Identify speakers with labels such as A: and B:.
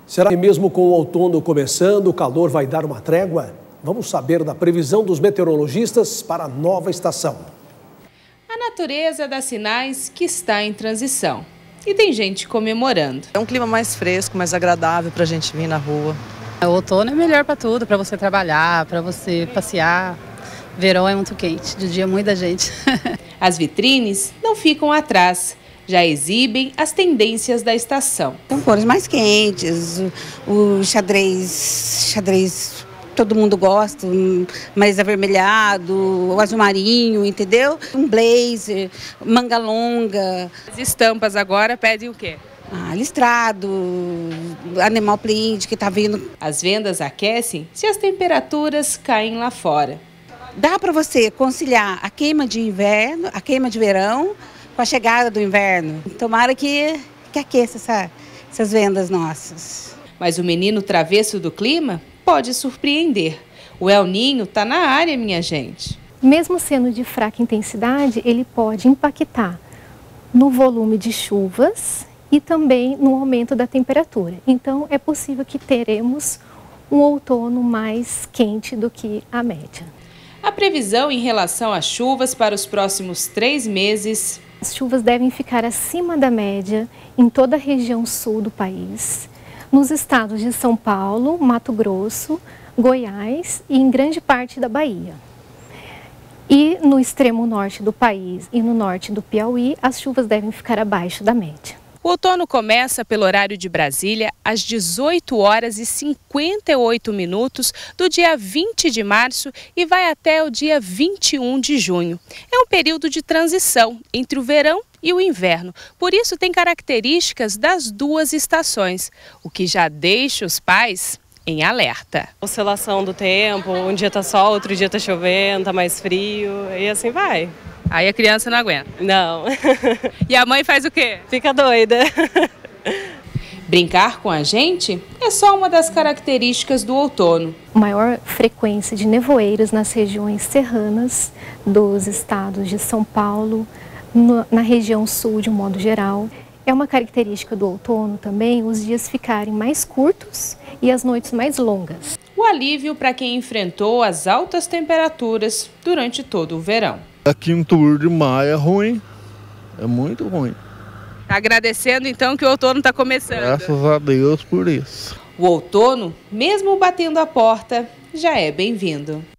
A: Será que mesmo com o outono começando, o calor vai dar uma trégua? Vamos saber da previsão dos meteorologistas para a nova estação.
B: A natureza dá sinais que está em transição. E tem gente comemorando.
C: É um clima mais fresco, mais agradável para a gente vir na rua.
D: O outono é melhor para tudo, para você trabalhar, para você passear. Verão é muito quente, de dia muita gente.
B: As vitrines não ficam atrás. Já exibem as tendências da estação.
E: São cores mais quentes, o xadrez todo mundo gosta, mais avermelhado, o azul marinho, entendeu? Um blazer, manga longa.
B: As estampas agora pedem o quê?
E: Listrado, animal print que está vindo.
B: As vendas aquecem se as temperaturas caem lá fora.
E: Dá para você conciliar a queima de inverno, a queima de verão, com a chegada do inverno. Tomara que aqueça essas vendas nossas.
B: Mas o menino travesso do clima pode surpreender. O El Niño está na área, minha gente.
F: Mesmo sendo de fraca intensidade, ele pode impactar no volume de chuvas e também no aumento da temperatura. Então, é possível que teremos um outono mais quente do que a média.
B: A previsão em relação às chuvas para os próximos 3 meses...
F: As chuvas devem ficar acima da média em toda a região sul do país, nos estados de São Paulo, Mato Grosso, Goiás e em grande parte da Bahia. E no extremo norte do país e no norte do Piauí, as chuvas devem ficar abaixo da média.
B: O outono começa pelo horário de Brasília às 18h58 do dia 20 de março e vai até o dia 21 de junho. É um período de transição entre o verão e o inverno, por isso tem características das duas estações, o que já deixa os pais em alerta.
C: Oscilação do tempo, um dia tá sol, outro dia tá chovendo, tá mais frio e assim vai.
B: Aí a criança não aguenta.
C: Não.
B: E a mãe faz o quê?
C: Fica doida.
B: Brincar com a gente é só uma das características do outono.
F: Maior frequência de nevoeiros nas regiões serranas dos estados de São Paulo, na região sul de um modo geral. É uma característica do outono também os dias ficarem mais curtos e as noites mais longas.
B: O alívio para quem enfrentou as altas temperaturas durante todo o verão.
G: A quintura de maio é ruim, é muito ruim.
B: Tá agradecendo então que o outono está começando.
G: Graças a Deus por isso.
B: O outono, mesmo batendo a porta, já é bem-vindo.